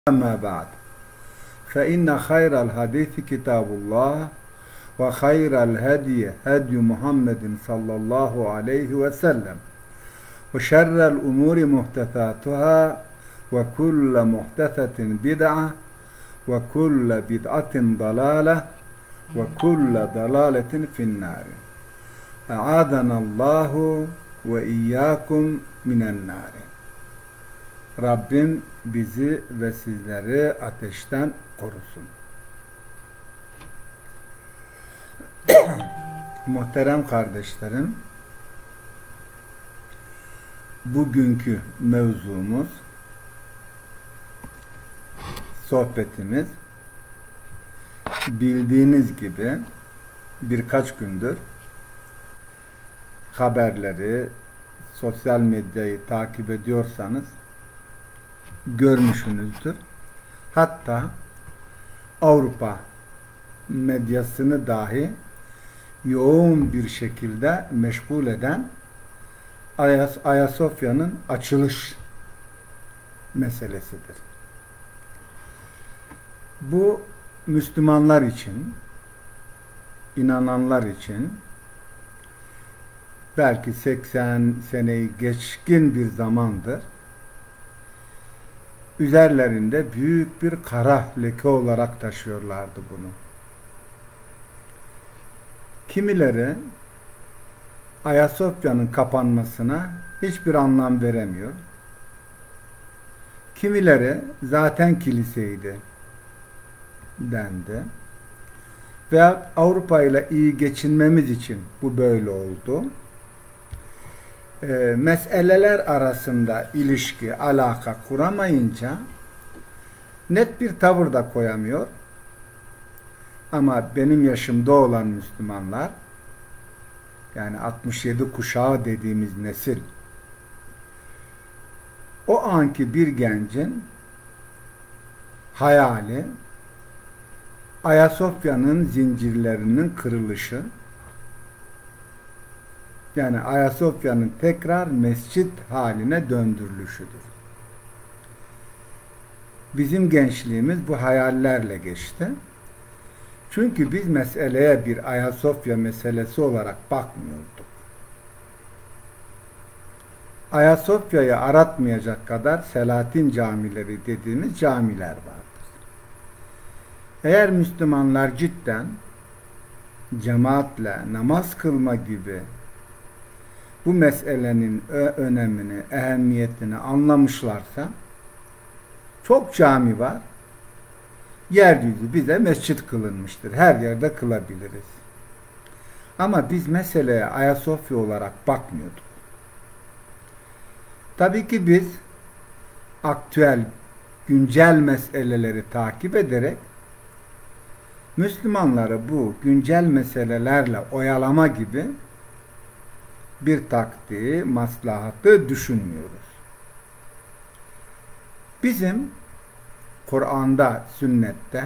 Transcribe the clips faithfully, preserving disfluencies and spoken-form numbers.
أما بعد فإن خير الحديث كتاب الله وخير الهدي هدي محمد صلى الله عليه وسلم وشر الأمور محدثاتها وكل محدثة بدعة وكل بدعة ضلالة وكل ضلالة في النار أعاذنا الله وإياكم من النار. Rabbim bizi ve sizleri ateşten korusun. Muhterem kardeşlerim, bugünkü mevzumuz, sohbetimiz, bildiğiniz gibi birkaç gündür haberleri, sosyal medyayı takip ediyorsanız görmüşsünüzdür. Hatta Avrupa medyasını dahi yoğun bir şekilde meşgul eden Ayas Ayasofya'nın açılış meselesidir. Bu Müslümanlar için, inananlar için belki seksen seneyi geçkin bir zamandır üzerlerinde büyük bir kara leke olarak taşıyorlardı bunu. Kimileri Ayasofya'nın kapanmasına hiçbir anlam veremiyor. Kimileri zaten kiliseydi dendi. Veya Avrupa ile iyi geçinmemiz için bu böyle oldu. E, meseleler arasında ilişki, alaka kuramayınca net bir tavır da koyamıyor. Ama benim yaşımda olan Müslümanlar, yani altmış yedi kuşağı dediğimiz nesil, o anki bir gencin hayali Ayasofya'nın zincirlerinin kırılışı, yani Ayasofya'nın tekrar mescit haline döndürülüşüdür. Bizim gençliğimiz bu hayallerle geçti. Çünkü biz meseleye bir Ayasofya meselesi olarak bakmıyorduk. Ayasofya'yı aratmayacak kadar Selahattin camileri dediğimiz camiler vardır. Eğer Müslümanlar cidden cemaatle namaz kılma gibi bu meselenin önemini, ehemmiyetini anlamışlarsa, çok cami var, yeryüzü bize mescit kılınmıştır. Her yerde kılabiliriz. Ama biz meseleye Ayasofya olarak bakmıyorduk. Tabii ki biz aktüel, güncel meseleleri takip ederek Müslümanları bu güncel meselelerle oyalama gibi bir taktiği, maslahatı düşünmüyoruz. Bizim Kur'an'da, sünnette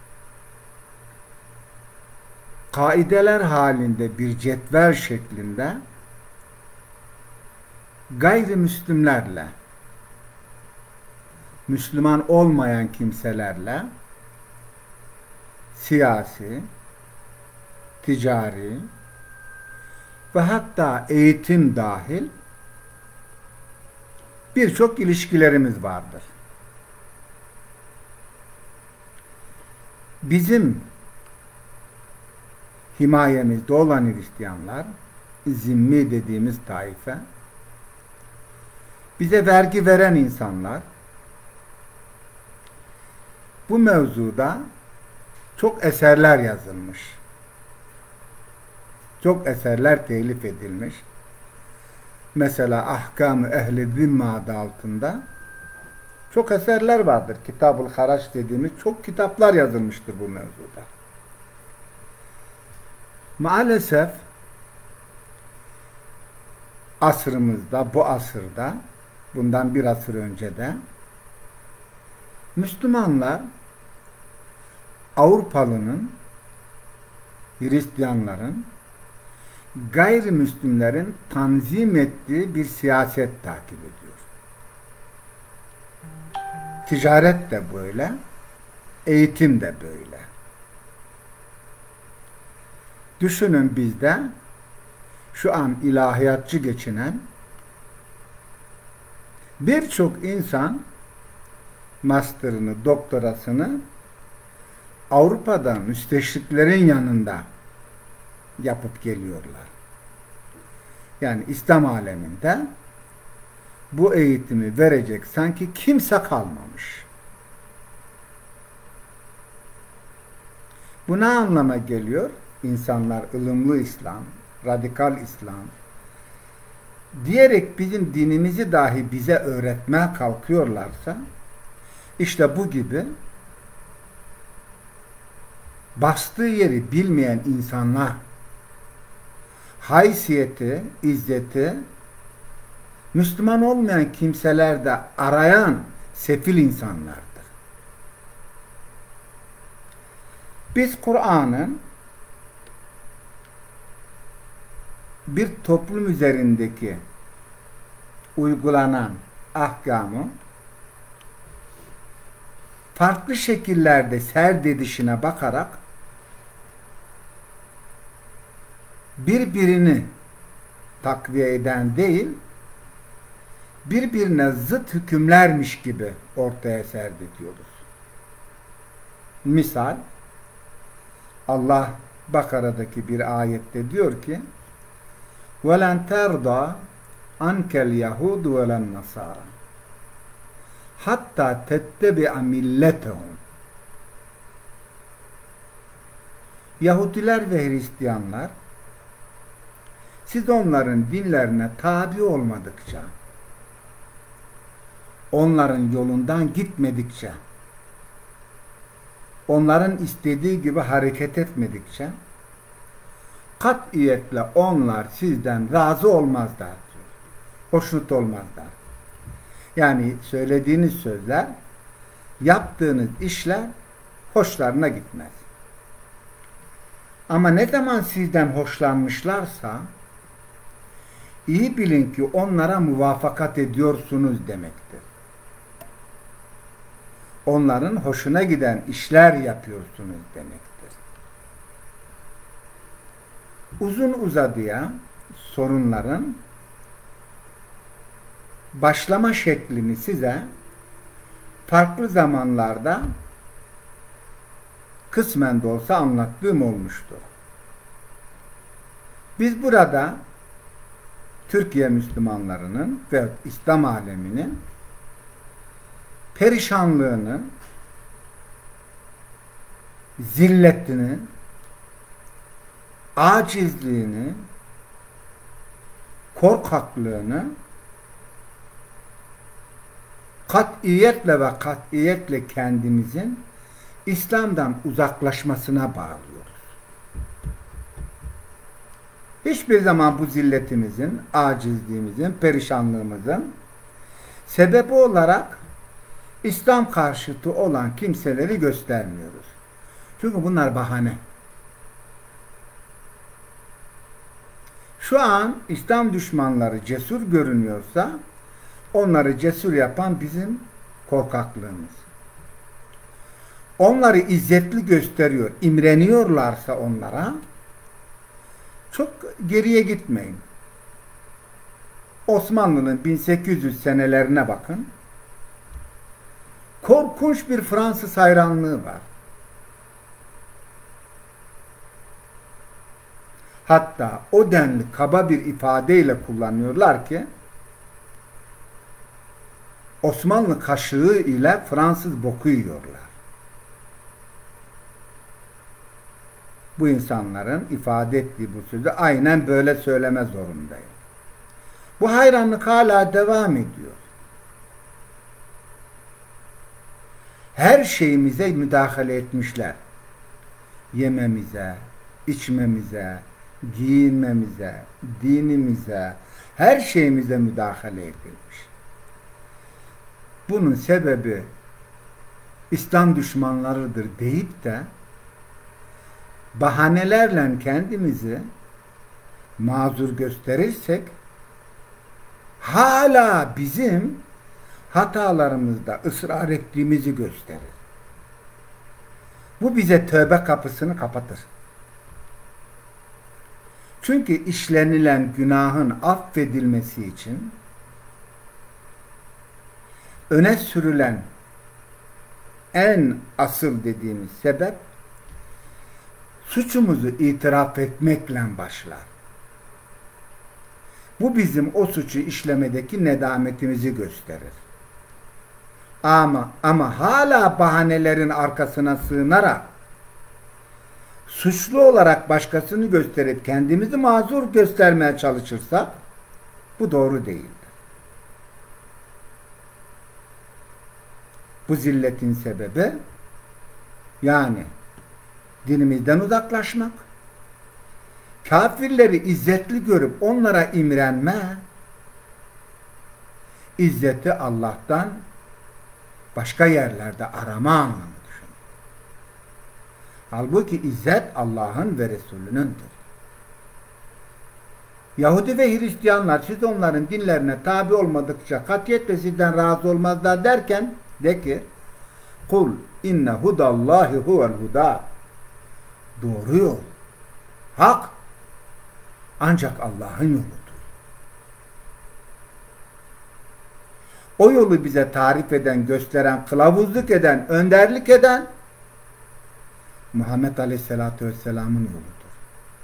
kaideler halinde bir cetvel şeklinde gayrimüslimlerle, Müslüman olmayan kimselerle siyasi, ticari ve hatta eğitim dahil birçok ilişkilerimiz vardır. Bizim himayemizde olan Hristiyanlar, zimmi dediğimiz taife, bize vergi veren insanlar, bu mevzuda çok eserler yazılmış. Çok eserler telif edilmiş. Mesela Ahkam-ı Ehl-i Zimme adı altında çok eserler vardır. Kitab-ül Haraç dediğimiz çok kitaplar yazılmıştır bu mevzuda. Maalesef asrımızda, bu asırda, bundan bir asır önce de Müslümanlar Avrupalının, Hristiyanların, gayrimüslimlerin tanzim ettiği bir siyaset takip ediyor. Ticaret de böyle, eğitim de böyle. Düşünün bizde şu an ilahiyatçı geçinen birçok insan master'ını, doktorasını Avrupa'da müsteşriklerin yanında yapıp geliyorlar. Yani İslam aleminde bu eğitimi verecek sanki kimse kalmamış. Bu ne anlama geliyor? İnsanlar ılımlı İslam, radikal İslam diyerek bizim dinimizi dahi bize öğretmeye kalkıyorlarsa işte bu gibi bastığı yeri bilmeyen insanlar haysiyeti, izzeti Müslüman olmayan kimseler de arayan sefil insanlardır. Biz Kur'an'ın bir toplum üzerindeki uygulanan ahkamı farklı şekillerde serdedişine bakarak birbirini takviye eden değil, birbirine zıt hükümlermiş gibi ortaya serdediyoruz. Misal, Allah Bakara'daki bir ayette diyor ki وَلَنْ تَرْضَى عَنْكَ الْيَهُودُ وَلَنْ نَصَارَى hatta tettebi'a milletehum. Yahudiler ve Hristiyanlar siz onların dinlerine tabi olmadıkça, onların yolundan gitmedikçe, onların istediği gibi hareket etmedikçe katiyetle onlar sizden razı olmazlar diyor. Hoşnut olmazlar. Yani söylediğiniz sözler, yaptığınız işler hoşlarına gitmez. Ama ne zaman sizden hoşlanmışlarsa iyi bilin ki onlara muvafakat ediyorsunuz demektir. Onların hoşuna giden işler yapıyorsunuz demektir. Uzun uzadıya sorunların başlama şeklini size farklı zamanlarda kısmen de olsa anlattığım olmuştur. Biz burada Türkiye Müslümanlarının ve İslam aleminin perişanlığını, zilletini, acizliğini, korkaklığını katiyetle ve katiyetle kendimizin İslam'dan uzaklaşmasına bağlıyoruz. Hiçbir zaman bu zilletimizin, acizliğimizin, perişanlığımızın sebebi olarak İslam karşıtı olan kimseleri göstermiyoruz. Çünkü bunlar bahane. Şu an İslam düşmanları cesur görünüyorsa onları cesur yapan bizim korkaklığımız. Onları izzetli gösteriyor, imreniyorlarsa onlara çok geriye gitmeyin. Osmanlı'nın bin sekiz yüz senelerine bakın. Korkunç bir Fransız hayranlığı var. Hatta o denli kaba bir ifadeyle kullanıyorlar ki Osmanlı kaşığı ile Fransız boku yiyorlar. Bu insanların ifade ettiği bu sözü aynen böyle söyleme zorundayım. Bu hayranlık hala devam ediyor. Her şeyimize müdahale etmişler. Yememize, içmemize, giyinmemize, dinimize, her şeyimize müdahale edilmiş. Bunun sebebi İslam düşmanlarıdır deyip de bahanelerle kendimizi mazur gösterirsek hala bizim hatalarımızda ısrar ettiğimizi gösterir. Bu bize tövbe kapısını kapatır. Çünkü işlenilen günahın affedilmesi için öne sürülen en asıl dediğimiz sebep suçumuzu itiraf etmekle başlar. Bu bizim o suçu işlemedeki nedametimizi gösterir. Ama ama hala bahanelerin arkasına sığınarak suçlu olarak başkasını gösterip kendimizi mazur göstermeye çalışırsak bu doğru değildir. Bu zilletin sebebi yani dinimizden uzaklaşmak, kafirleri izzetli görüp onlara imrenme, izzeti Allah'tan başka yerlerde arama anlamı düşün. Halbuki izzet Allah'ın ve Resulünündür. Yahudi ve Hristiyanlar siz onların dinlerine tabi olmadıkça katiyetle sizden razı olmazlar derken de ki kul inne hudallahi huvel huda, doğru yol, hak ancak Allah'ın yoludur. O yolu bize tarif eden, gösteren, kılavuzluk eden, önderlik eden Muhammed Aleyhisselatü Vesselam'ın yoludur.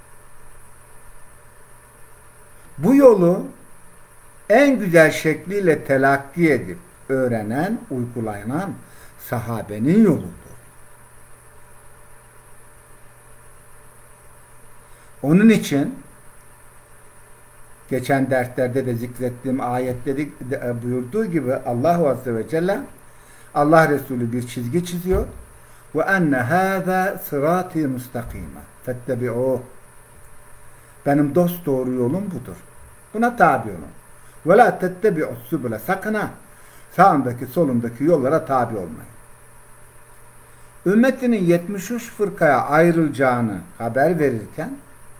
Bu yolu en güzel şekliyle telakki edip öğrenen, uygulayan sahabenin yoludur. Onun için geçen derslerde de zikrettiğim ayette de buyurduğu gibi Allah Azze ve Celle Allah Resulü bir çizgi çiziyor. Ve enne hâzâ sırâti mustakîmâ fettebi'ûh. Benim dost doğru yolum budur. Buna tabi olun. Ve lâ tettebi'u's-subule. Sakın ha sağındaki solundaki yollara tabi olmayın. Ümmetinin yetmiş üç fırkaya ayrılacağını haber verirken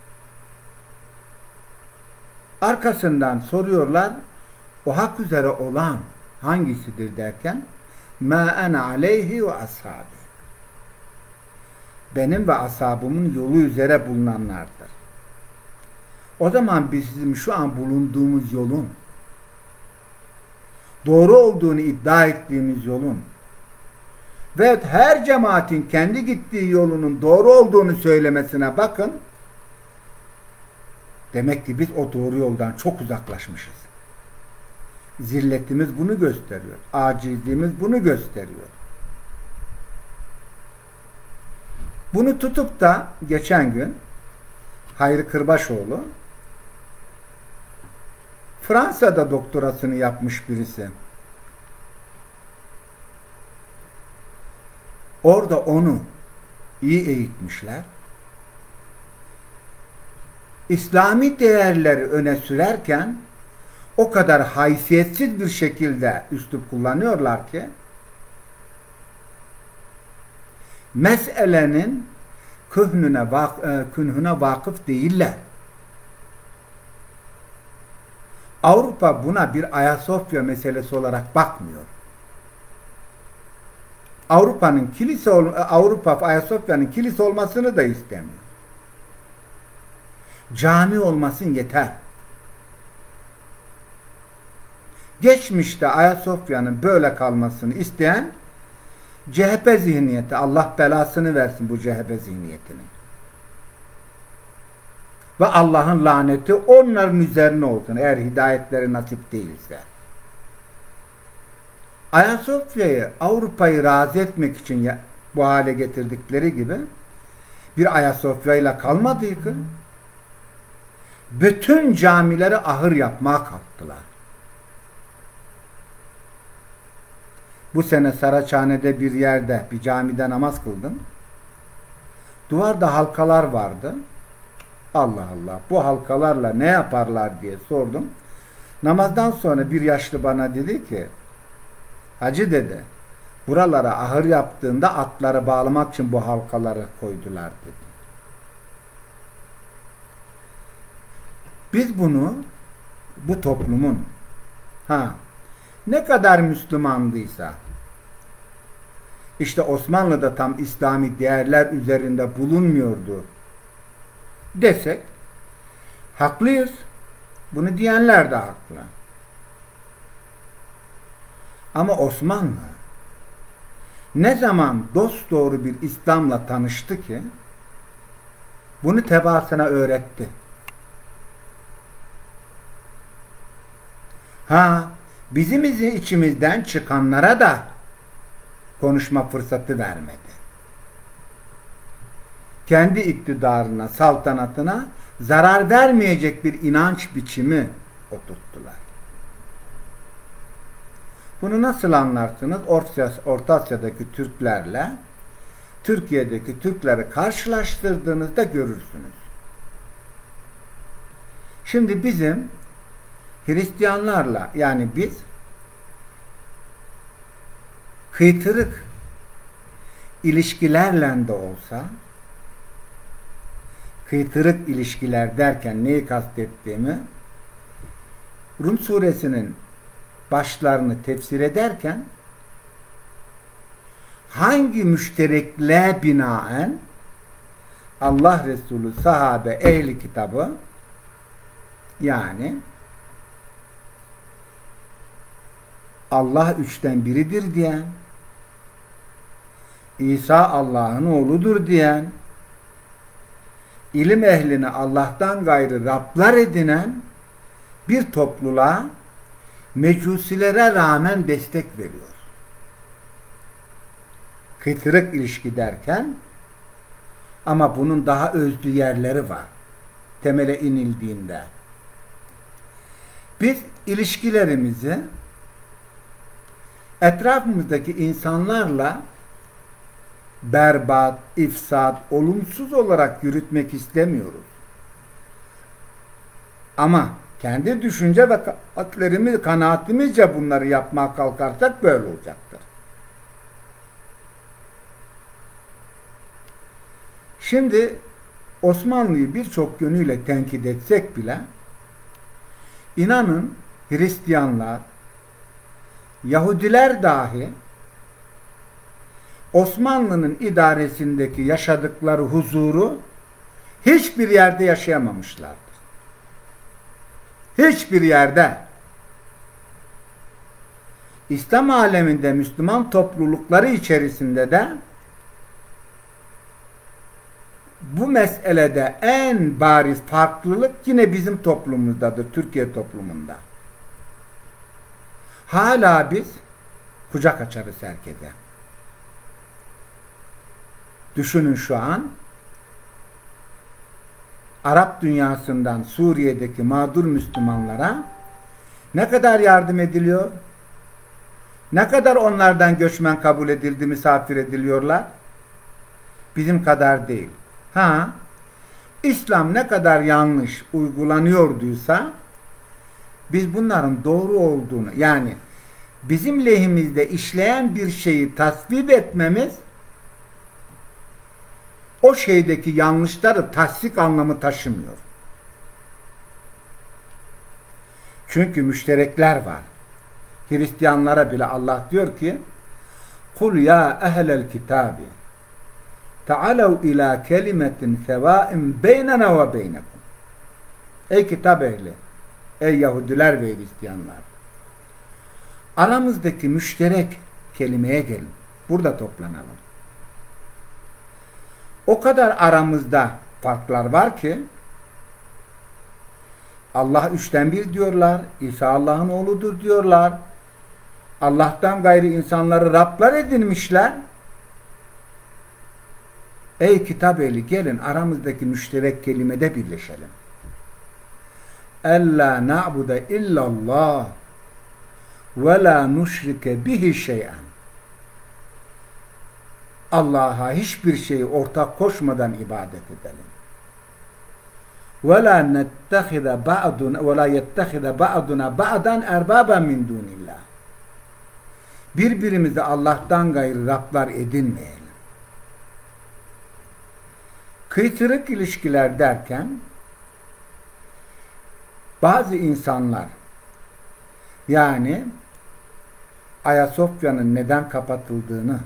arkasından soruyorlar o hak üzere olan hangisidir derken mâ ene aleyhi ve ashâbi, benim ve ashabımın yolu üzere bulunanlardır. O zaman bizim şu an bulunduğumuz yolun doğru olduğunu iddia ettiğimiz yolun ve her cemaatin kendi gittiği yolunun doğru olduğunu söylemesine bakın. Demek ki biz o doğru yoldan çok uzaklaşmışız. Zilletimiz bunu gösteriyor. Acizliğimiz bunu gösteriyor. Bunu tutup da geçen gün Hayri Kırbaşoğlu Fransa'da doktorasını yapmış birisi. Orada onu iyi eğitmişler. İslami değerleri öne sürerken o kadar haysiyetsiz bir şekilde üslup kullanıyorlar ki meselenin kühnüne, vak künhüne vakıf değiller. Avrupa buna bir Ayasofya meselesi olarak bakmıyor. Avrupa'nın kilise Avrupa Ayasofya'nın kilise olmasını da istemiyor. Cami olmasın yeter. Geçmişte Ayasofya'nın böyle kalmasını isteyen C H P zihniyeti, Allah belasını versin bu C H P zihniyetini. Ve Allah'ın laneti onların üzerine olsun eğer hidayetleri nasip değilse. Ayasofya'yı Avrupa'yı razı etmek için bu hale getirdikleri gibi bir Ayasofya ile kalmadı ki bütün camileri ahır yapmaya kalktılar. Bu sene Saraçhane'de bir yerde bir camide namaz kıldım. Duvarda halkalar vardı. Allah Allah, bu halkalarla ne yaparlar diye sordum. Namazdan sonra bir yaşlı bana dedi ki, hacı dedi, buralara ahır yaptığında atları bağlamak için bu halkaları koydular dedi. Biz bunu bu toplumun ha ne kadar Müslümandıysa, işte Osmanlı'da tam İslami değerler üzerinde bulunmuyordu desek haklıyız. Bunu diyenler de haklı. Ama Osmanlı ne zaman dosdoğru bir İslam'la tanıştı ki bunu tebaasına öğretti. Ha, bizim içimizden çıkanlara da konuşma fırsatı vermedi. Kendi iktidarına, saltanatına zarar vermeyecek bir inanç biçimi oturttular. Bunu nasıl anlarsınız? Orta, Orta Asya'daki Türklerle Türkiye'deki Türkleri karşılaştırdığınızda görürsünüz. Şimdi bizim Hristiyanlarla, yani biz kıytırık ilişkilerle de olsa, kıytırık ilişkiler derken neyi kastettiğimi Rum suresinin başlarını tefsir ederken hangi müşterekliğe binaen Allah Resulü, sahabe, ehli kitabı, yani Allah üçten biridir diyen, İsa Allah'ın oğludur diyen, ilim ehlini Allah'tan gayrı Rablar edinen bir topluluğa mecusilere rağmen destek veriyor. Kıytırık ilişki derken, ama bunun daha özlü yerleri var. Temele inildiğinde. Biz ilişkilerimizi etrafımızdaki insanlarla berbat, ifsat, olumsuz olarak yürütmek istemiyoruz. Ama kendi düşünce ve kanaatlerimiz, kanaatimizce bunları yapmaya kalkarsak böyle olacaktır. Şimdi Osmanlı'yı birçok yönüyle tenkit etsek bile inanın Hristiyanlar, Yahudiler dahi Osmanlı'nın idaresindeki yaşadıkları huzuru hiçbir yerde yaşayamamışlardır. Hiçbir yerde. İslam aleminde Müslüman toplulukları içerisinde de bu meselede en bariz farklılık yine bizim toplumumuzdadır, Türkiye toplumunda. Hala biz kucak açarız herkese. Düşünün şu an Arap dünyasından Suriye'deki mağdur Müslümanlara ne kadar yardım ediliyor? Ne kadar onlardan göçmen kabul edildi, misafir ediliyorlar? Bizim kadar değil. Ha, İslam ne kadar yanlış uygulanıyorduysa biz bunların doğru olduğunu, yani bizim lehimizde işleyen bir şeyi tasvip etmemiz o şeydeki yanlışları tasdik anlamı taşımıyor. Çünkü müşterekler var. Hristiyanlara bile Allah diyor ki kul ya ehlel kitabi ta'alev ila kelimetin sevain beynena ve beynekum. Ey kitap ehli, ey Yahudiler ve Hristiyanlar, aramızdaki müşterek kelimeye gelin. Burada toplanalım. O kadar aramızda farklar var ki Allah üçten bir diyorlar, İsa Allah'ın oğludur diyorlar, Allah'tan gayrı insanları Rablar edinmişler. Ey kitap ehli, gelin aramızdaki müşterek kelimede birleşelim. Ella na'bude illallah ve la nuşrike bihi şey'en. Allah'a hiçbir şeyi ortak koşmadan ibadet edelim. Ve la nettehize ba'dun ve la yettehize ba'duna ba'dan erbaben min dunillah. Birbirimizi Allah'tan gayrı Rablar edinmeyelim. Kıytırık ilişkiler derken bazı insanlar, yani Ayasofya'nın neden kapatıldığını,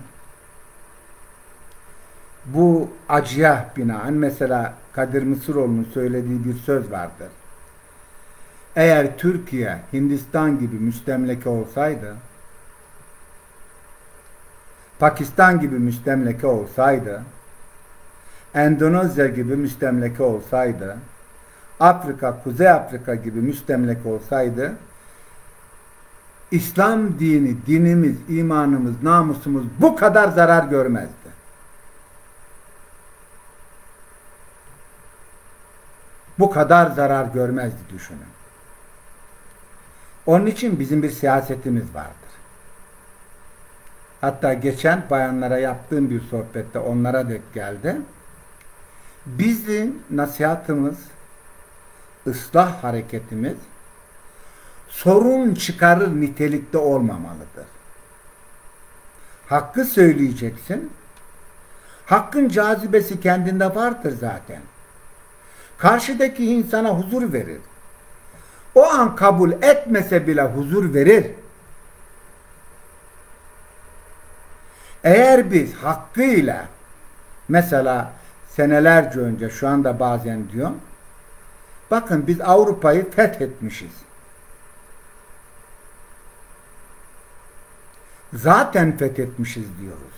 bu acıya binaen mesela Kadir Mısıroğlu'nun söylediği bir söz vardır. Eğer Türkiye Hindistan gibi müstemleke olsaydı, Pakistan gibi müstemleke olsaydı, Endonezya gibi müstemleke olsaydı, Afrika, Kuzey Afrika gibi müstemleke olsaydı, İslam dini, dinimiz, imanımız, namusumuz bu kadar zarar görmezdi. Bu kadar zarar görmezdi düşünün. Onun için bizim bir siyasetimiz vardır. Hatta geçen bayanlara yaptığım bir sohbette onlara denk geldi. Bizim nasihatımız, ıslah hareketimiz sorun çıkarır nitelikte olmamalıdır. Hakkı söyleyeceksin. Hakkın cazibesi kendinde vardır zaten. Karşıdaki insana huzur verir. O an kabul etmese bile huzur verir. Eğer biz hakkıyla, mesela senelerce önce, şu anda bazen diyorum, bakın biz Avrupa'yı fethetmişiz. Zaten fethetmişiz diyoruz.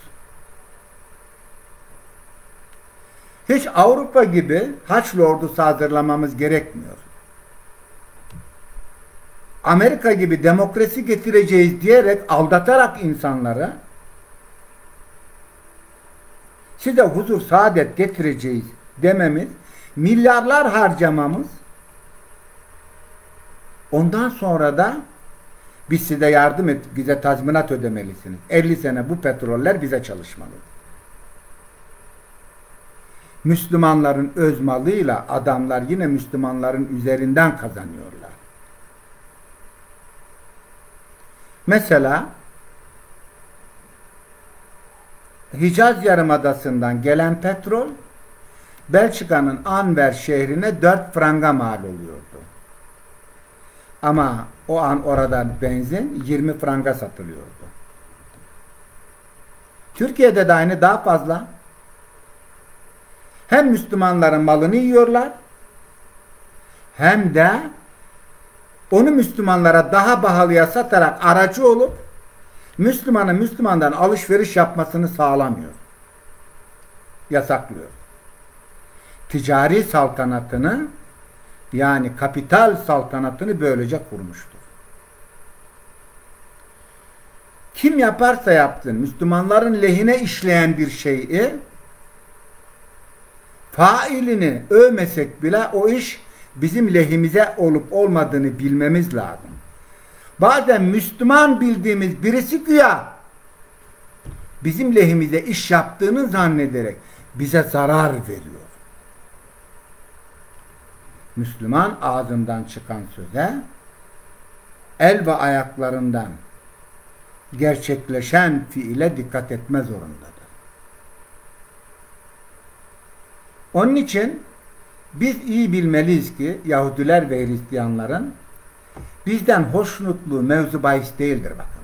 Hiç Avrupa gibi Haçlı ordusu hazırlamamız gerekmiyor. Amerika gibi demokrasi getireceğiz diyerek aldatarak insanları, size huzur, saadet getireceğiz dememiz, milyarlar harcamamız, ondan sonra da biz size yardım et, bize tazminat ödemelisiniz. elli sene bu petroller bize çalışmalı. Müslümanların öz malıyla adamlar yine Müslümanların üzerinden kazanıyorlar. Mesela Hicaz Yarımadası'ndan gelen petrol Belçika'nın Anver şehrine dört franga mal oluyordu. Ama o an orada benzin yirmi franga satılıyordu. Türkiye'de de aynı, daha fazla. Hem Müslümanların malını yiyorlar, hem de onu Müslümanlara daha pahalıya satarak aracı olup Müslümanın Müslümandan alışveriş yapmasını sağlamıyor. Yasaklıyor. Ticari saltanatını, yani kapital saltanatını böylece kurmuştur. Kim yaparsa yapsın, Müslümanların lehine işleyen bir şeyi failini övmesek bile o iş bizim lehimize olup olmadığını bilmemiz lazım. Bazen Müslüman bildiğimiz birisi güya bizim lehimize iş yaptığını zannederek bize zarar veriyor. Müslüman ağzından çıkan söze, el ve ayaklarından gerçekleşen fiile dikkat etme zorundadır. Onun için biz iyi bilmeliyiz ki Yahudiler ve Hristiyanların bizden hoşnutluğu mevzu bahis değildir bakın.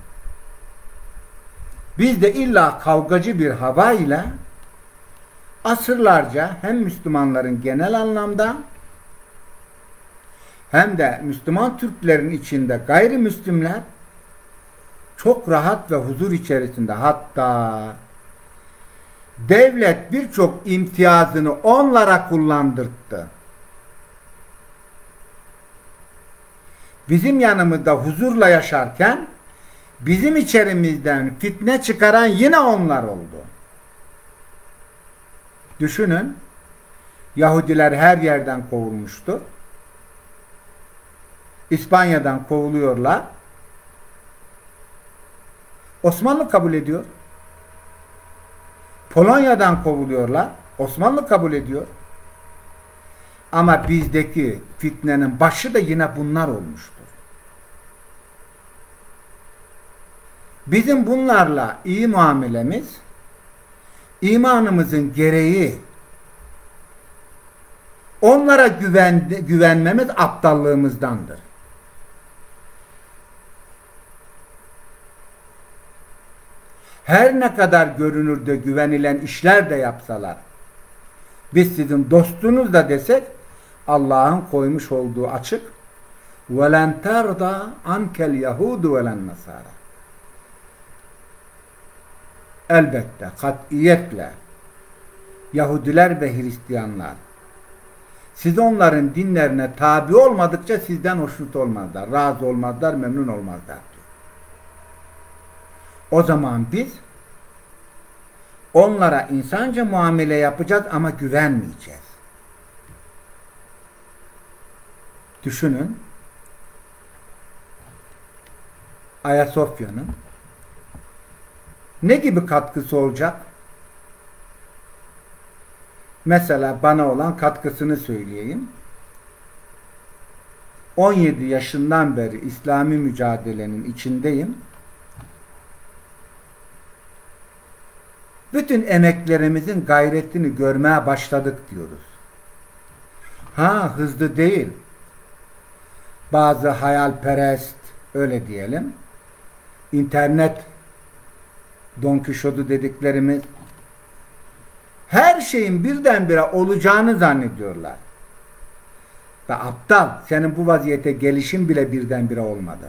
Biz de illa kavgacı bir hava ile asırlarca hem Müslümanların genel anlamda hem de Müslüman Türklerin içinde gayrimüslimler çok rahat ve huzur içerisinde, hatta devlet birçok imtiyazını onlara kullandırttı. Bizim yanımızda huzurla yaşarken bizim içerimizden fitne çıkaran yine onlar oldu. Düşünün, Yahudiler her yerden kovulmuştu. İspanya'dan kovuluyorlar. Osmanlı kabul ediyor. Polonya'dan kovuluyorlar. Osmanlı kabul ediyor. Ama bizdeki fitnenin başı da yine bunlar olmuştur. Bizim bunlarla iyi muamelemiz, imanımızın gereği. Onlara güven, güvenmemiz aptallığımızdandır. her ne kadar görünürde güvenilen işler de yapsalar, biz sizin dostunuz da desek, Allah'ın koymuş olduğu açık, وَلَنْ تَرْضَى عَنْكَ الْيَهُودُ وَلَنْ نَصَارَى. Elbette, katiyetle Yahudiler ve Hristiyanlar, siz onların dinlerine tabi olmadıkça sizden hoşnut olmazlar, razı olmazlar, memnun olmazlar diyor. O zaman biz onlara insanca muamele yapacağız ama güvenmeyeceğiz. Düşünün, Ayasofya'nın ne gibi katkısı olacak? Mesela bana olan katkısını söyleyeyim. on yedi yaşından beri İslami mücadelenin içindeyim. Bütün emeklerimizin gayretini görmeye başladık diyoruz. Ha, hızlı değil. Bazı hayalperest, öyle diyelim, İnternet Don Kişot'u dediklerimiz her şeyin birdenbire olacağını zannediyorlar. Ve aptal, senin bu vaziyete gelişin bile birdenbire olmadı.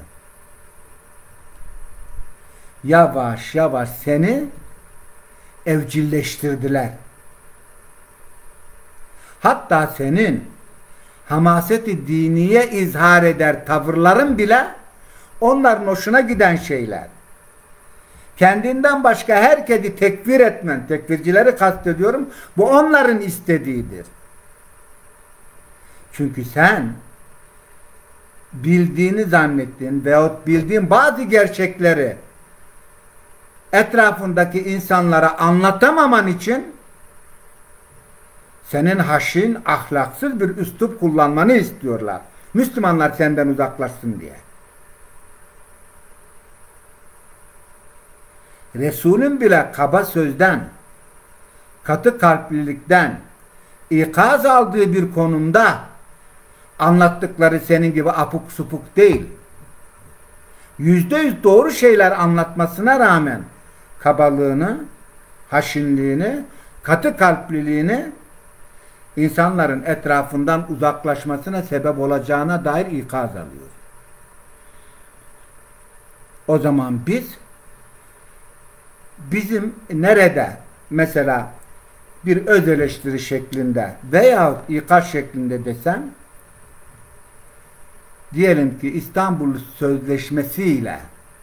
Yavaş yavaş seni evcilleştirdiler. Hatta senin hamaset-i diniye izhar eder tavırların bile onların hoşuna giden şeyler. Kendinden başka herkesi tekfir etmen, tekfircileri kastediyorum, bu onların istediğidir. Çünkü sen bildiğini zannettiğin veyahut bildiğin bazı gerçekleri etrafındaki insanlara anlatamaman için senin haşin, ahlaksız bir üslup kullanmanı istiyorlar. Müslümanlar senden uzaklaşsın diye. Resulün bile kaba sözden, katı kalplilikten ikaz aldığı bir konumda anlattıkları senin gibi apuk supuk değil. Yüzde yüz doğru şeyler anlatmasına rağmen kabalığını, haşinliğini, katı kalpliliğini insanların etrafından uzaklaşmasına sebep olacağına dair ikaz alıyor. O zaman biz bizim nerede mesela bir öz eleştiri şeklinde veya ikaz şeklinde desem, diyelim ki İstanbul Sözleşmesi ile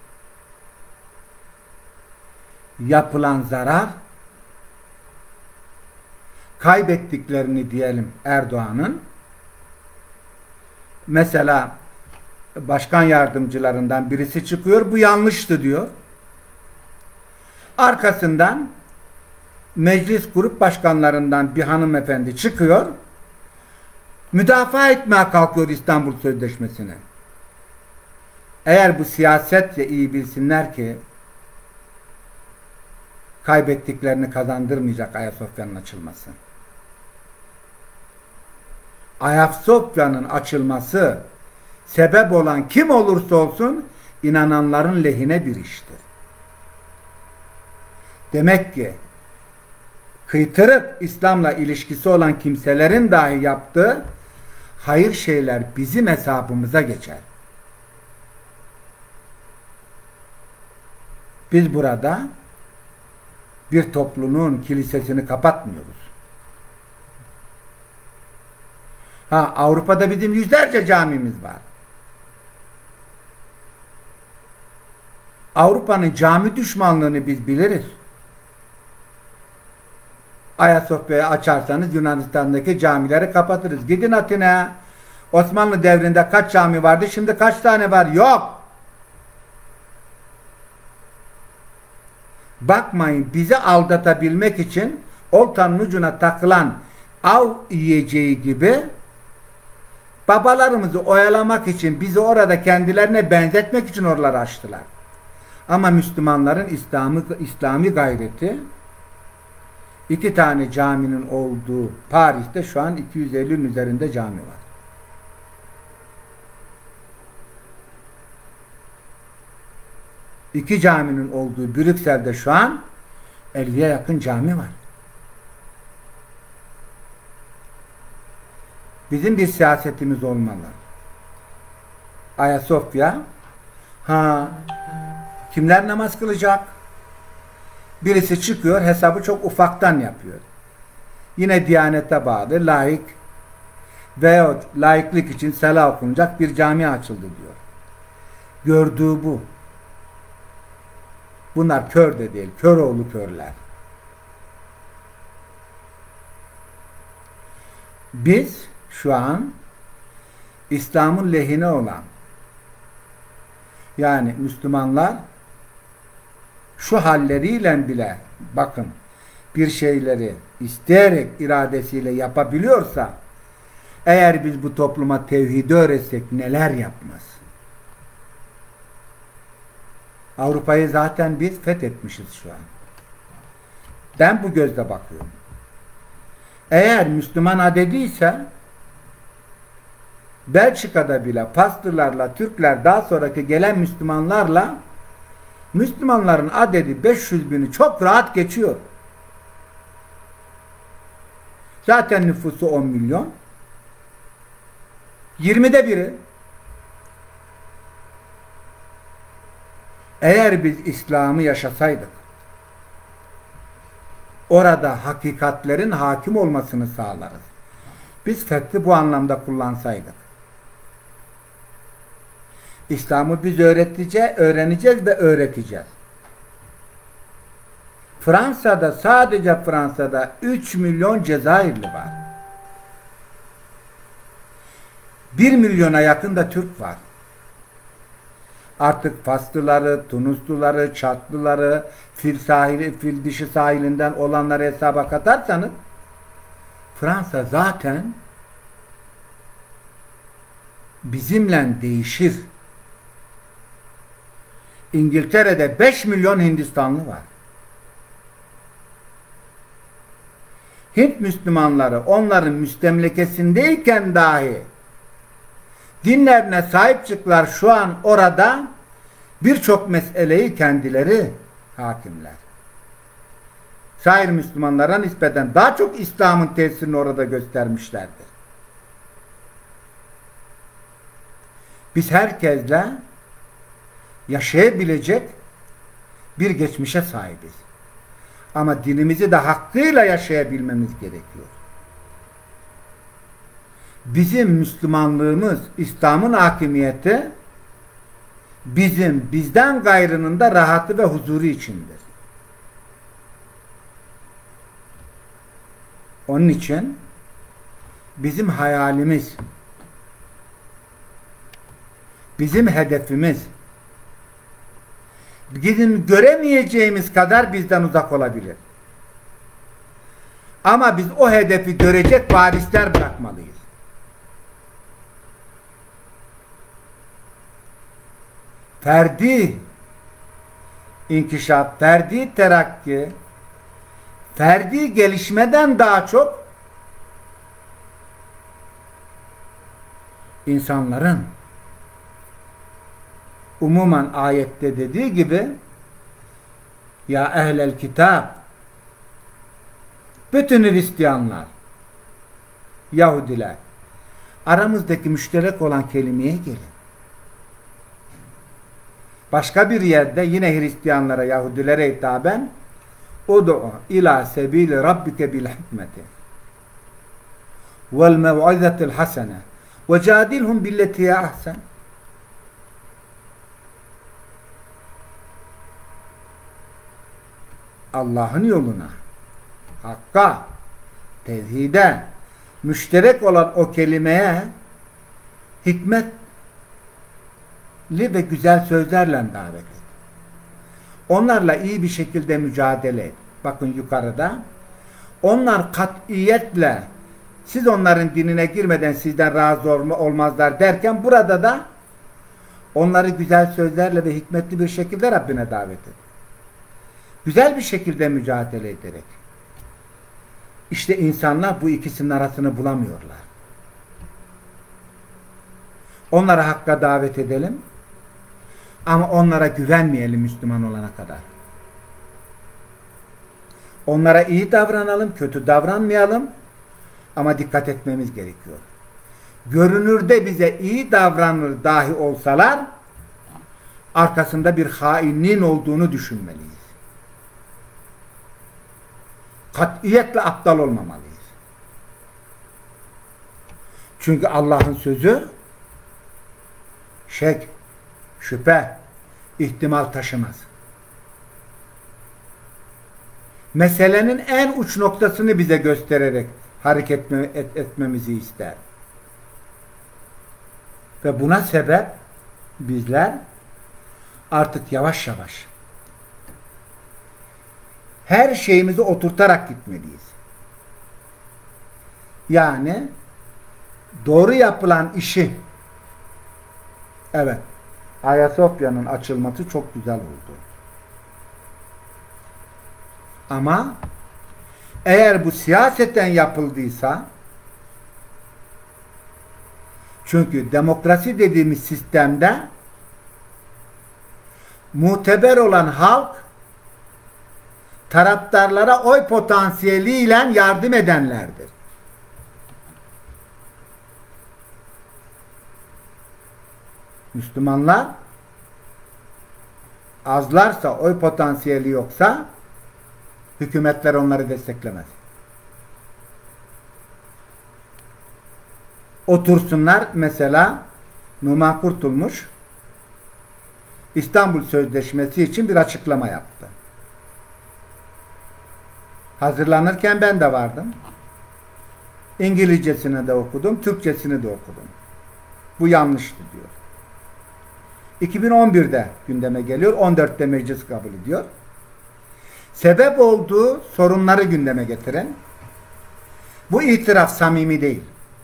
yapılan zarar, kaybettiklerini diyelim Erdoğan'ın, mesela başkan yardımcılarından birisi çıkıyor, bu yanlıştı diyor. Arkasından meclis grup başkanlarından bir hanımefendi çıkıyor, müdafaa etmeye kalkıyor İstanbul Sözleşmesi'ni. Eğer bu siyasetle iyi bilsinler ki kaybettiklerini kazandırmayacak Ayasofya'nın açılması. Ayasofya'nın açılması sebep olan kim olursa olsun inananların lehine bir iştir. Demek ki kıytırık İslam'la ilişkisi olan kimselerin dahi yaptığı hayır şeyler bizim hesabımıza geçer. Biz burada bir toplumun kilisesini kapatmıyoruz. Ha, Avrupa'da bizim yüzlerce camimiz var. Avrupa'nın cami düşmanlığını biz biliriz. Ayasofya'yı açarsanız Yunanistan'daki camileri kapatırız. Gidin Atina'ya. Osmanlı devrinde kaç cami vardı? Şimdi kaç tane var? Yok. Bakmayın, bizi aldatabilmek için oltanın ucuna takılan av yiyeceği gibi babalarımızı oyalamak için, bizi orada kendilerine benzetmek için oraları açtılar. Ama Müslümanların İslami, İslami gayreti, iki tane caminin olduğu Paris'te şu an iki yüz ellinin üzerinde cami var. iki caminin olduğu Brüksel'de şu an elliye yakın cami var. Bizim bir siyasetimiz olmalı. Ayasofya, ha kimler namaz kılacak? Birisi çıkıyor, hesabı çok ufaktan yapıyor. Yine Diyanete bağlı, laik veyahut laiklik için sala okunacak bir cami açıldı diyor. Gördüğü bu. Bunlar kör de değil, Köroğlu körler. Biz şu an İslam'ın lehine olan, yani Müslümanlar şu halleriyle bile bakın bir şeyleri isteyerek iradesiyle yapabiliyorsa, eğer biz bu topluma tevhidi öğretsek neler yapmaz. Avrupa'yı zaten biz fethetmişiz şu an. Ben bu gözle bakıyorum. Eğer Müslüman adediyse Belçika'da bile Faslılarla, Türkler, daha sonraki gelen Müslümanlarla Müslümanların adedi beş yüz bini çok rahat geçiyor. Zaten nüfusu on milyon. yirmide biri. Eğer biz İslam'ı yaşasaydık, orada hakikatlerin hakim olmasını sağlarız. Biz fethi bu anlamda kullansaydık. İslam'ı biz öğreteceğiz, öğreneceğiz ve öğreteceğiz. Fransa'da, sadece Fransa'da üç milyon Cezayirli var. bir milyona yakın da Türk var. Artık Faslıları, Tunusluları, Çatlıları, fil sahili, fil dişi sahilinden olanları hesaba katarsanız Fransa zaten bizimle değişir. İngiltere'de beş milyon Hindistanlı var. Hint Müslümanları onların müstemlekesindeyken dahi dinlerine sahip çıktılar, şu an orada birçok meseleyi kendileri hakimler. Sair Müslümanlara nispeten daha çok İslam'ın tesirini orada göstermişlerdir. Biz herkesle yaşayabilecek bir geçmişe sahibiz. Ama dinimizi de hakkıyla yaşayabilmemiz gerekiyor. Bizim Müslümanlığımız, İslam'ın hakimiyeti bizim, bizden gayrının da rahatı ve huzuru içindir. Onun için bizim hayalimiz, bizim hedefimiz bizim göremeyeceğimiz kadar bizden uzak olabilir. Ama biz o hedefi görecek varisler bırakmalıyız. Ferdi inkişaf, ferdi terakki, ferdi gelişmeden daha çok insanların umuman ayette dediği gibi ya ehlel kitap, bütün Hristiyanlar, Yahudiler, aramızdaki müşterek olan kelimeye gelin. Başka bir yerde yine Hristiyanlara, Yahudilere hitaben Ud'u ila sebili rabbike bil hikmeti vel mev'izetil hasene ve cadilhum billetiye ahsen. Allah'ın yoluna, hakka, tevhide, müşterek olan o kelimeye hikmetli ve güzel sözlerle davet et. Onlarla iyi bir şekilde mücadele et. Bakın yukarıda. Onlar katiyetle siz onların dinine girmeden sizden razı olmazlar derken burada da onları güzel sözlerle ve hikmetli bir şekilde Rabbine davet et. Güzel bir şekilde mücadele ederek. İşte insanlar bu ikisinin arasını bulamıyorlar. Onlara hakka davet edelim. Ama onlara güvenmeyelim Müslüman olana kadar. Onlara iyi davranalım, kötü davranmayalım. Ama dikkat etmemiz gerekiyor. Görünürde bize iyi davranır dahi olsalar, arkasında bir hainliğin olduğunu düşünmeliyiz. Katiyetle aptal olmamalıyız. Çünkü Allah'ın sözü şek, şüphe, ihtimal taşımaz. Meselenin en uç noktasını bize göstererek hareket et, etmemizi ister. Ve buna sebep bizler artık yavaş yavaş her şeyimizi oturtarak gitmeliyiz. Yani doğru yapılan işi, evet, Ayasofya'nın açılması çok güzel oldu. Ama eğer bu siyaseten yapıldıysa, çünkü demokrasi dediğimiz sistemde muteber olan halk taraftarlara oy potansiyeliyle yardım edenlerdir. Müslümanlar azlarsa, oy potansiyeli yoksa hükümetler onları desteklemez. Otursunlar, mesela Numan Kurtulmuş İstanbul Sözleşmesi için bir açıklama yaptı. Hazırlanırken ben de vardım. İngilizcesini de okudum, Türkçesini de okudum. Bu yanlıştı diyor. iki bin on birde gündeme geliyor, on dörtte meclis kabul ediyor. Sebep olduğu sorunları gündeme getiren, bu itiraf samimi değil.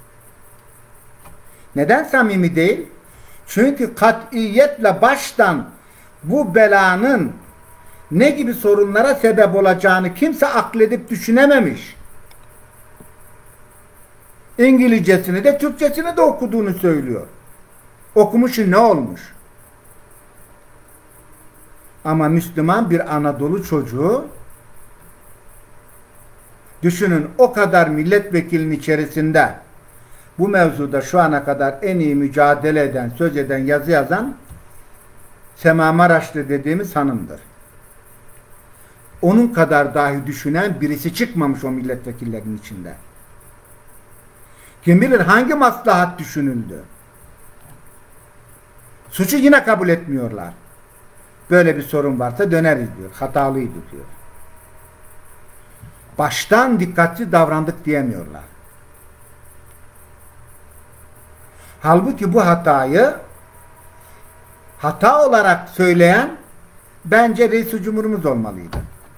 Neden samimi değil? Çünkü katiyetle baştan bu belanın ne gibi sorunlara sebep olacağını kimse akledip düşünememiş. İngilizcesini de Türkçesini de okuduğunu söylüyor. Okumuşu ne olmuş? Ama Müslüman bir Anadolu çocuğu, düşünün, o kadar milletvekilinin içerisinde bu mevzuda şu ana kadar en iyi mücadele eden, söz eden, yazı yazan Sema Maraşlı dediğimiz hanımdır. Onun kadar dahi düşünen birisi çıkmamış o milletvekillerinin içinde. Kim bilir hangi maslahat düşünüldü. Suçu yine kabul etmiyorlar. Böyle bir sorun varsa döneriz diyor. Hatalıydı diyor. Baştan dikkatli davrandık diyemiyorlar. Halbuki bu hatayı hata olarak söyleyen bence Reis-i Cumhurumuz olmalıydı.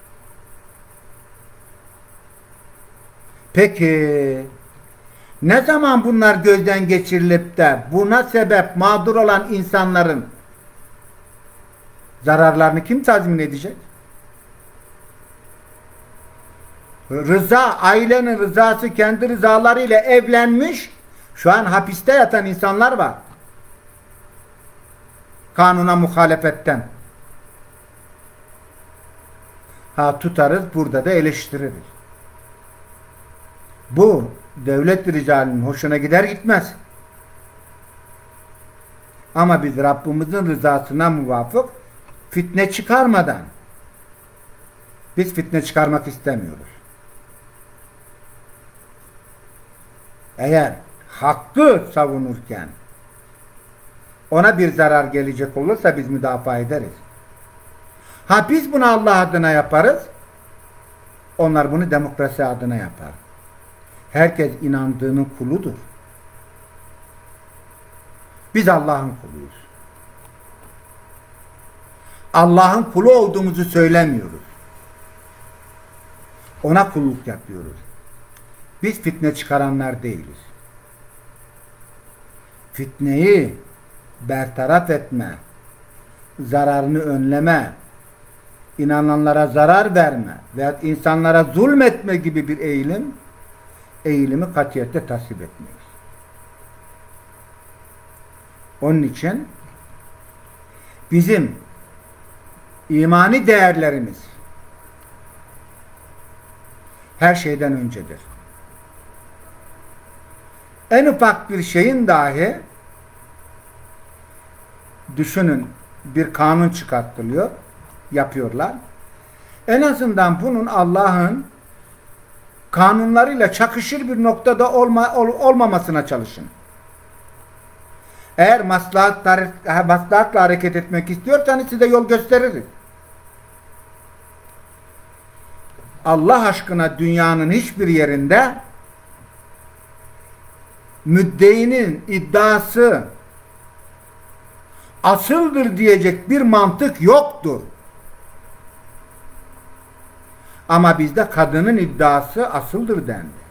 Peki ne zaman bunlar gözden geçirilip de buna sebep mağdur olan insanların zararlarını kim tazmin edecek? Rıza, ailenin rızası, kendi rızalarıyla evlenmiş, şu an hapiste yatan insanlar var. Kanuna muhalefetten. Ha, tutarız, burada da eleştiririz. Bu devlet ricalinin hoşuna gider gitmez. Ama biz Rabbimizin rızasına muvafık fitne çıkarmadan, biz fitne çıkarmak istemiyoruz. Eğer hakkı savunurken ona bir zarar gelecek olursa biz müdafaa ederiz. Ha, biz bunu Allah adına yaparız, onlar bunu demokrasi adına yapar. Herkes inandığının kuludur. Biz Allah'ın kuluyuz. Allah'ın kulu olduğumuzu söylemiyoruz. Ona kulluk yapıyoruz. Biz fitne çıkaranlar değiliz. Fitneyi bertaraf etme, zararını önleme, inananlara zarar verme veya insanlara zulmetme gibi bir eğilim, eğilimi katiyetle tasvip etmeyiz. Onun için bizim imani değerlerimiz her şeyden öncedir. En ufak bir şeyin dahi düşünün bir kanun çıkartılıyor, yapıyorlar. En azından bunun Allah'ın kanunlarıyla çakışır bir noktada olma, ol, olmamasına çalışın. Eğer maslahat, maslahatla hareket etmek istiyorsanız size yol gösteririz. Allah aşkına dünyanın hiçbir yerinde müddeinin iddiası asıldır diyecek bir mantık yoktur. Ama bizde kadının iddiası asıldır dendi.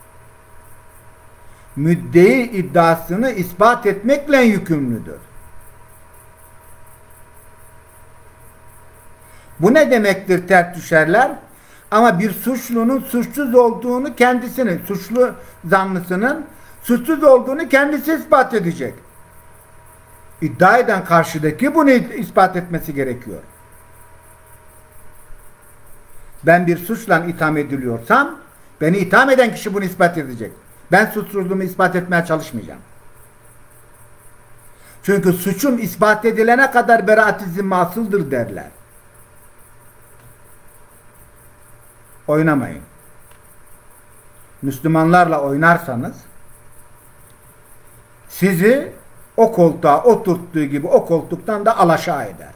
Müddei iddiasını ispat etmekle yükümlüdür. Bu ne demektir ters düşerler? Ama bir suçlunun suçsuz olduğunu kendisinin, suçlu zanlısının suçsuz olduğunu kendisi ispat edecek. İddia eden karşıdaki bunu ispat etmesi gerekiyor. Ben bir suçla itham ediliyorsam beni itham eden kişi bunu ispat edecek. Ben suçsuzluğumu ispat etmeye çalışmayacağım. Çünkü suçum ispat edilene kadar beraat-i zimme asıldır derler. Oynamayın. Müslümanlarla oynarsanız sizi o koltuğa oturttuğu gibi o koltuktan da alaşağı eder.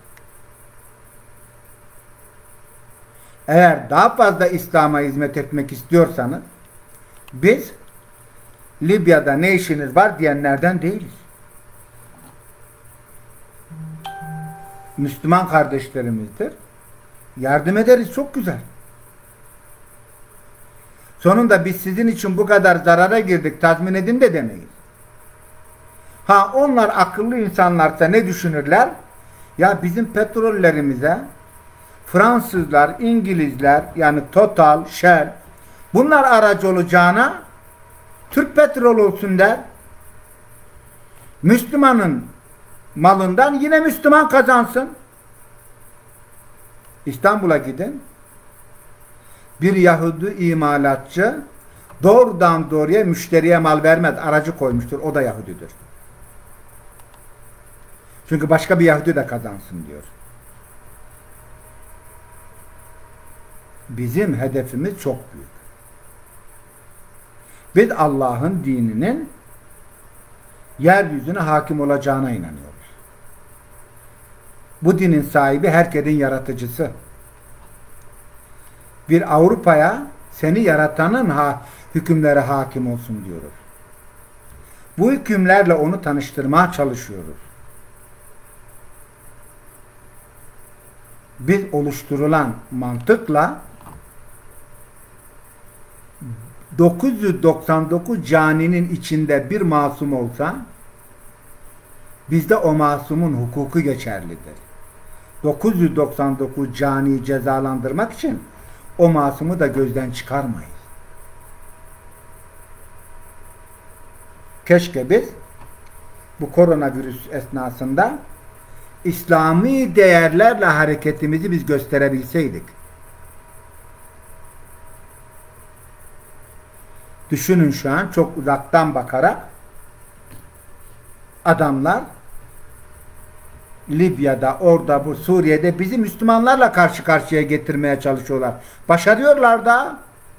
Eğer daha fazla İslam'a hizmet etmek istiyorsanız biz Libya'da ne işiniz var diyenlerden değiliz. Müslüman kardeşlerimizdir. Yardım ederiz, çok güzel. Sonunda biz sizin için bu kadar zarara girdik, tazmin edin de demeyiz. Ha onlar akıllı insanlarsa ne düşünürler? Ya bizim petrollerimize Fransızlar, İngilizler yani Total, Shell bunlar aracı olacağına Türk petrol olsun der. Müslümanın malından yine Müslüman kazansın. İstanbul'a gidin. Bir Yahudi imalatçı doğrudan doğruya müşteriye mal vermez. Aracı koymuştur. O da Yahudidir. Çünkü başka bir Yahudi de kazansın diyor. Bizim hedefimiz çok büyük. Biz Allah'ın dininin yeryüzüne hakim olacağına inanıyoruz. Bu dinin sahibi herkesin yaratıcısı. Bir Avrupa'ya seni yaratanın ha, hükümleri hakim olsun diyoruz. Bu hükümlerle onu tanıştırmaya çalışıyoruz. Biz oluşturulan mantıkla dokuz yüz doksan dokuz caninin içinde bir masum olsa bizde o masumun hukuku geçerlidir. dokuz yüz doksan dokuz caniyi cezalandırmak için o masumu da gözden çıkarmayız. Keşke biz bu koronavirüs esnasında İslami değerlerle hareketimizi biz gösterebilseydik. Düşünün şu an çok uzaktan bakarak adamlar Libya'da, orada, bu Suriye'de bizi Müslümanlarla karşı karşıya getirmeye çalışıyorlar. Başarıyorlar da.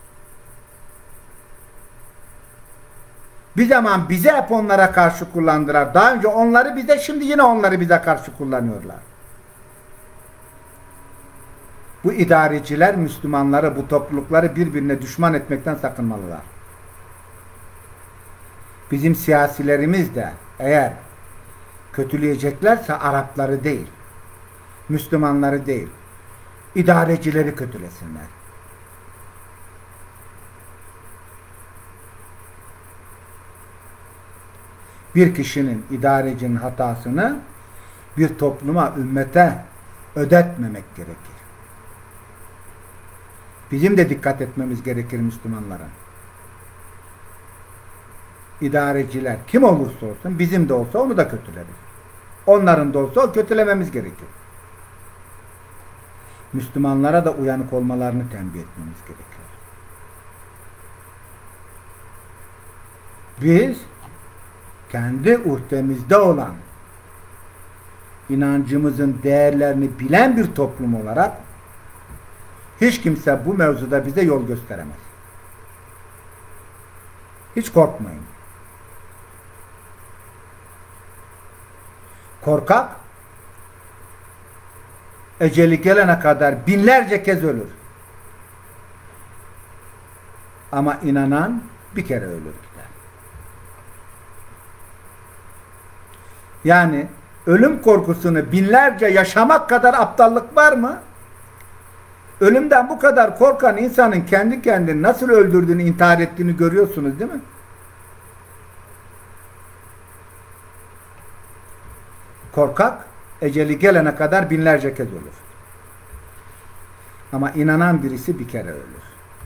Bir zaman bize hep onlara karşı kullandılar. Daha önce onları bize, şimdi yine onları bize karşı kullanıyorlar. Bu idareciler Müslümanları, bu toplulukları birbirine düşman etmekten sakınmalılar. Bizim siyasilerimiz de eğer kötüleyeceklerse Arapları değil, Müslümanları değil, idarecileri kötülesinler. Bir kişinin, idarecinin hatasını bir topluma, ümmete ödetmemek gerekir. Bizim de dikkat etmemiz gerekir Müslümanlara. İdareciler kim olursa olsun, bizim de olsa onu da kötüleriz. Onların da olsa o kötülememiz gerekir. Müslümanlara da uyanık olmalarını tembih etmemiz gerekiyor. Biz kendi uhtemizde olan inancımızın değerlerini bilen bir toplum olarak hiç kimse bu mevzuda bize yol gösteremez. Hiç korkmayın. Korkak eceli gelene kadar binlerce kez ölür. Ama inanan bir kere ölür gider. Yani ölüm korkusunu binlerce yaşamak kadar aptallık var mı? Ölümden bu kadar korkan insanın kendi kendini nasıl öldürdüğünü, intihar ettiğini görüyorsunuz değil mi? Korkak eceli gelene kadar binlerce kez ölür. Ama inanan birisi bir kere ölür.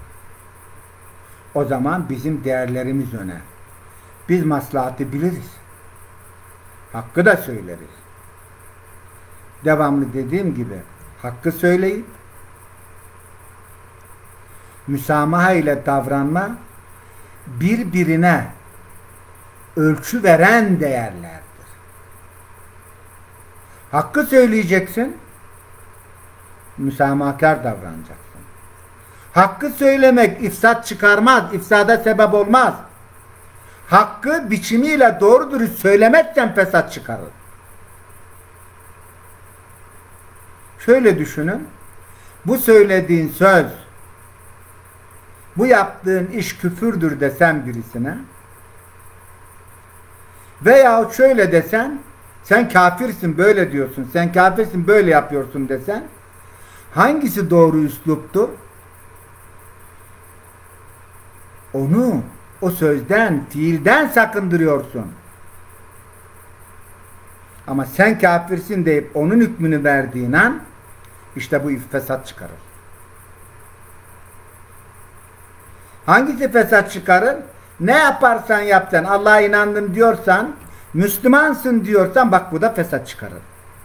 O zaman bizim değerlerimiz öne. Biz maslahatı biliriz. Hakkı da söyleriz. Devamlı dediğim gibi hakkı söyleyip müsamaha ile davranma birbirine ölçü veren değerlerdir. Hakkı söyleyeceksin, müsamahakar davranacaksın. Hakkı söylemek ifsat çıkarmaz, ifsada sebep olmaz. Hakkı biçimiyle doğru dürüst söylemezsen fesat çıkarır. Şöyle düşünün, bu söylediğin söz, bu yaptığın iş küfürdür desen birisine veyahut şöyle desen, sen kafirsin böyle diyorsun, sen kafirsin böyle yapıyorsun desen, hangisi doğru üsluptur? Onu o sözden, fiilden sakındırıyorsun. Ama sen kafirsin deyip onun hükmünü verdiğin an işte bu fesat çıkarır. Hangisi fesat çıkarır? Ne yaparsan yap sen, Allah'a inandım diyorsan, Müslümansın diyorsan bak bu da fesat çıkarır.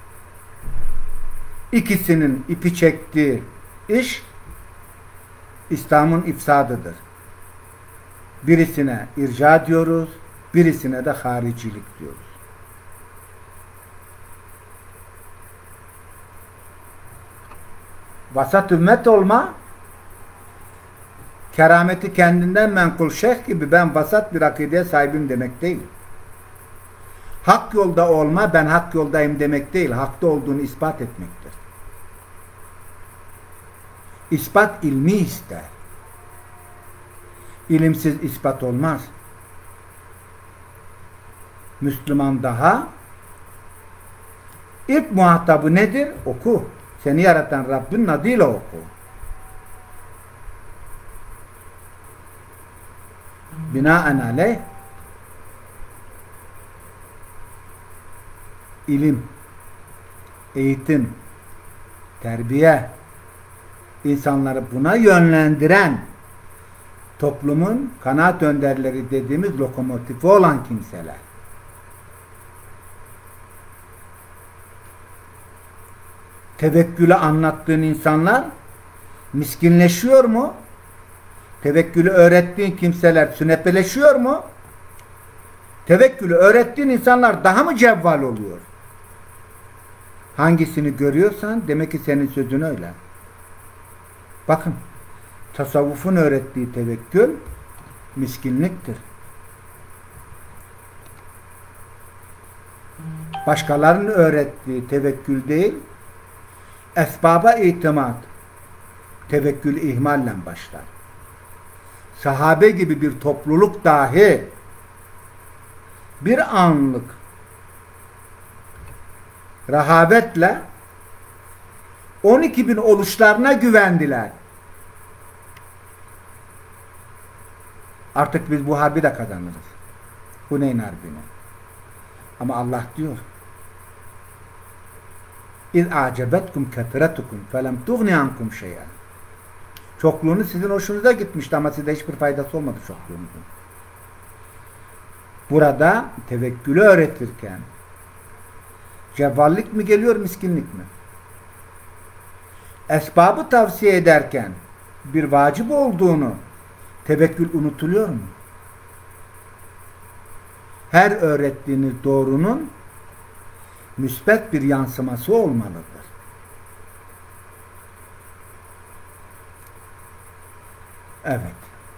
İkisinin ipi çektiği iş İslam'ın ifsadıdır. Birisine irca diyoruz, birisine de haricilik diyoruz. Vasat ümmet olma, kerameti kendinden menkul şeyh gibi ben vasat bir akideye sahibim demek değil. Hak yolda olma, ben hak yoldayım demek değil, hakta olduğunu ispat etmektir. İspat ilmi ister. İlimsiz ispat olmaz. Müslüman daha ilk muhatabı nedir? Oku. Seni yaratan Rabbin adıyla oku. Binaenaleyh ilim, eğitim, terbiye, insanları buna yönlendiren toplumun kanaat önderleri dediğimiz lokomotifi olan kimseler. Tevekkülü anlattığın insanlar miskinleşiyor mu? Tevekkülü öğrettiğin kimseler sünepeleşiyor mu? Tevekkülü öğrettiğin insanlar daha mı cevval oluyor? Hangisini görüyorsan demek ki senin sözün öyle. Bakın, tasavvufun öğrettiği tevekkül miskinliktir. Başkalarının öğrettiği tevekkül değil, esbaba itimat, tevekkül ihmalle başlar. Sahabe gibi bir topluluk dahi bir anlık rehavetle on iki bin oluşlarına güvendiler. Artık biz bu harbi de kazanırız. Huneyn harbini. Ama Allah diyor İz a'cebetkum ketretukum felem tuğni ankum şey'en. Çokluğunuz sizin hoşunuza gitmişti ama size hiçbir faydası olmadı çokluğunuzun. Burada tevekkülü öğretirken Cevvallik mi geliyor, miskinlik mi? Esbabı tavsiye ederken bir vacip olduğunu, tevekkül unutuluyor mu? Her öğrettiğiniz doğrunun müsbet bir yansıması olmalıdır. Evet.